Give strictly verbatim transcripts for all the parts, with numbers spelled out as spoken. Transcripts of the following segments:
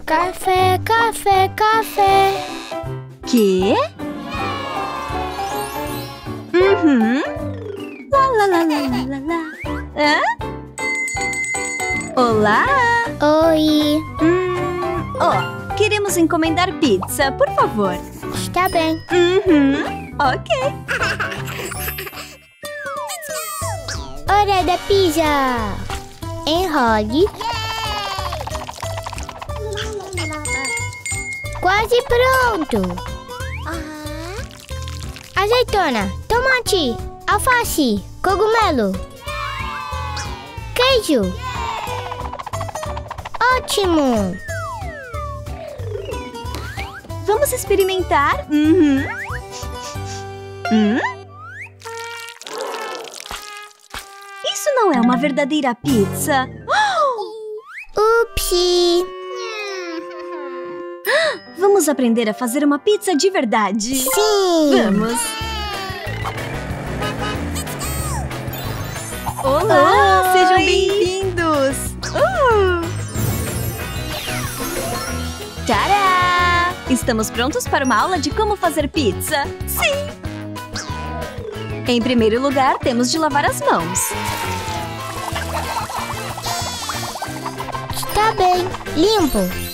Café, café, café. Quê? Uhum. Lá, lá, lá, lá, lá, lá, lá. Hã? Olá! Oi. Hum, ó, queremos encomendar pizza, por favor. Está bem. Uhum. Ok. Hora da pizza. Enrole. Quase pronto. Azeitona, tomate, alface, cogumelo, queijo. Ótimo. Vamos experimentar? Uhum. Hum? Isso não é uma verdadeira pizza. Upsi. Vamos aprender a fazer uma pizza de verdade. Sim. Vamos. Olá, Oi. sejam bem-vindos. Uh! Tadá! Estamos prontos para uma aula de como fazer pizza? Sim! Em primeiro lugar, temos de lavar as mãos. Está bem. Limpo.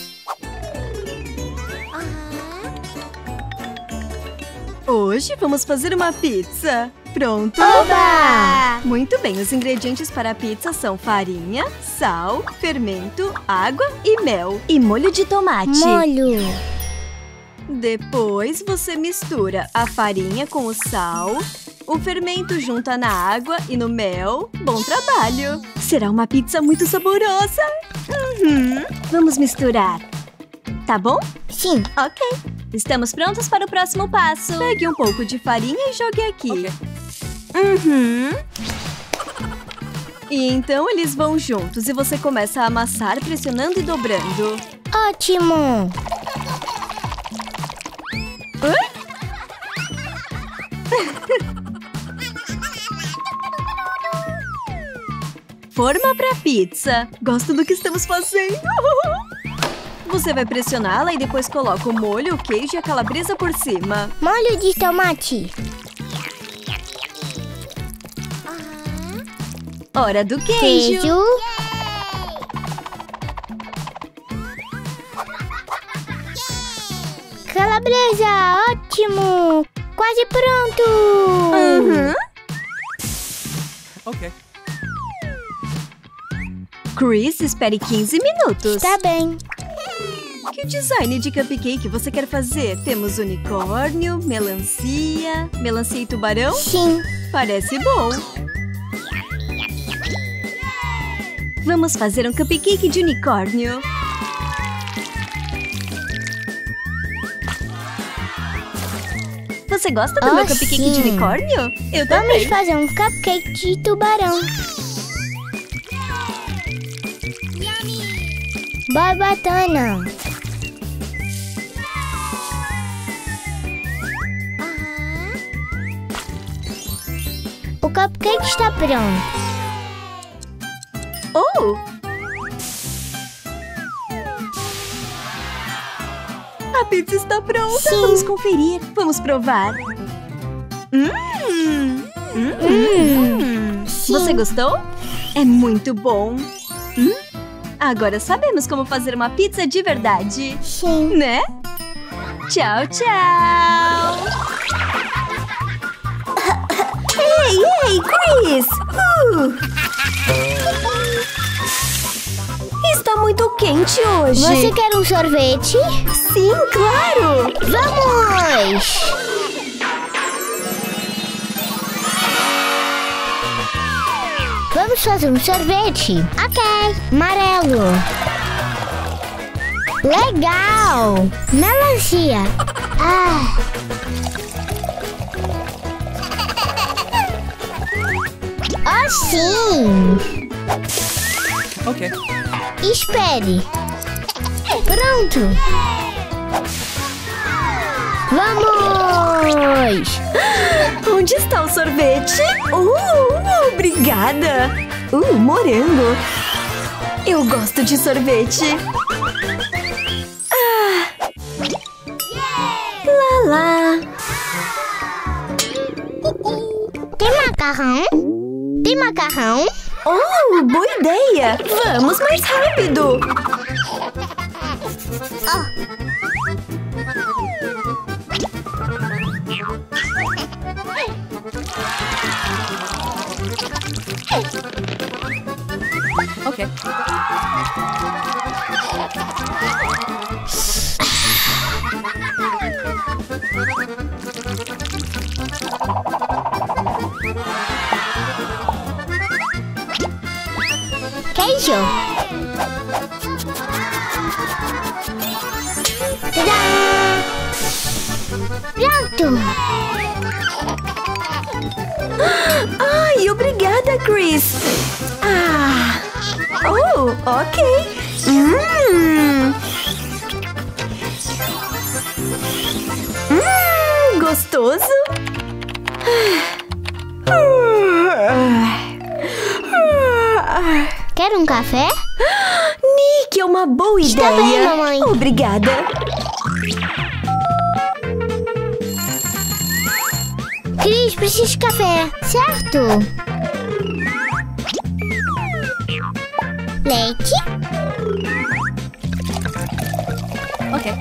Hoje vamos fazer uma pizza. Pronto? Oba! Muito bem, os ingredientes para a pizza são farinha, sal, fermento, água e mel. E molho de tomate. Molho. Depois você mistura a farinha com o sal, o fermento junta na água e no mel. Bom trabalho! Será uma pizza muito saborosa! Uhum. Vamos misturar. Tá bom? Sim. Ok. Estamos prontos para o próximo passo. Pegue um pouco de farinha e jogue aqui. Okay. Uhum. E então eles vão juntos e você começa a amassar pressionando e dobrando. Ótimo. Oi? Forma para pizza. Gosto do que estamos fazendo. Você vai pressioná-la e depois coloca o molho, o queijo e a calabresa por cima. Molho de tomate. Hora do queijo. Queijo. Calabresa, ótimo. Quase pronto. Uhum. Ok. Chris, espere quinze minutos. Está bem. Que design de cupcake você quer fazer? Temos unicórnio, melancia, melancia e tubarão? Sim. Parece bom. Vamos fazer um cupcake de unicórnio. Você gosta do Oh, meu cupcake sim. de unicórnio? Eu Vamos também. fazer um cupcake de tubarão. Barbatana. O cupcake está pronto. Oh! A pizza está pronta. Sim. Vamos conferir. Vamos provar. Hum! Hum! Hum, sim. Você gostou? É muito bom. Hum? Agora sabemos como fazer uma pizza de verdade. Sim. Né? Tchau, tchau! Ei, ei, Chris! Uh! Está muito quente hoje. Você quer um sorvete? Sim, claro! Vamos! Vamos fazer um sorvete. Ok. Amarelo. Legal. Melancia. Ah. Oh, sim. Ok. Espere. Pronto. Vamos! Onde está o sorvete? Uh, obrigada! Uh, morango! Eu gosto de sorvete! lá. Tem macarrão? Tem macarrão? Oh, boa ideia! Vamos mais rápido! Oh. Ok. Queijo. Tadá! Pronto. Ai, obrigada, Chris! Ah! Oh, ok! Hum! Hum, gostoso! Quer um café? Nick, é uma boa Está ideia! bem, mamãe. Obrigada! Cris, preciso de café, certo? Leite? Ok.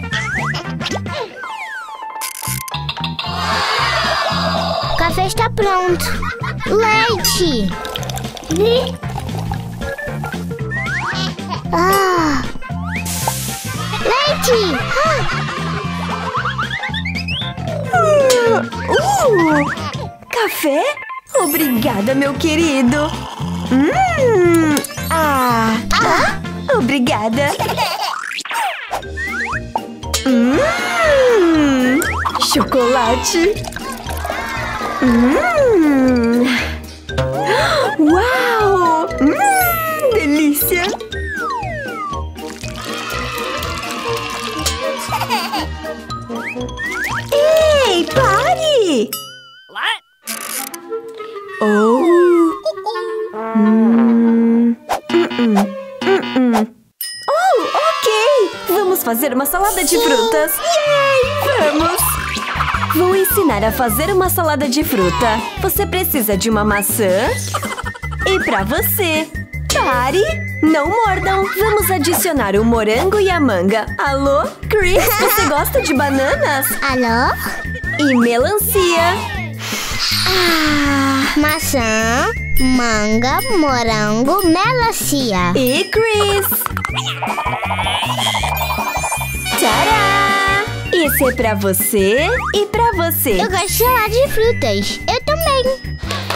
O café está pronto. Leite! Ah! Leite! Ah! Uh! Café? Obrigada, meu querido! Hum! Ah! Ah! Obrigada! Hum! Chocolate! Hum! Uau! Hum! Delícia! Ei, pare! Oh! Hum. Hum, hum, hum. Oh, ok! Vamos fazer uma salada de frutas! Yay! Vamos! Vou ensinar a fazer uma salada de fruta. Você precisa de uma maçã. E pra você, pare! Não mordam! Vamos adicionar o morango e a manga. Alô? Chris, você gosta de bananas? Alô? E melancia. Ah! Maçã, manga, morango, melancia. E Chris! Tcharam! Esse é pra você e pra você. Eu gosto de salada de frutas. Eu também.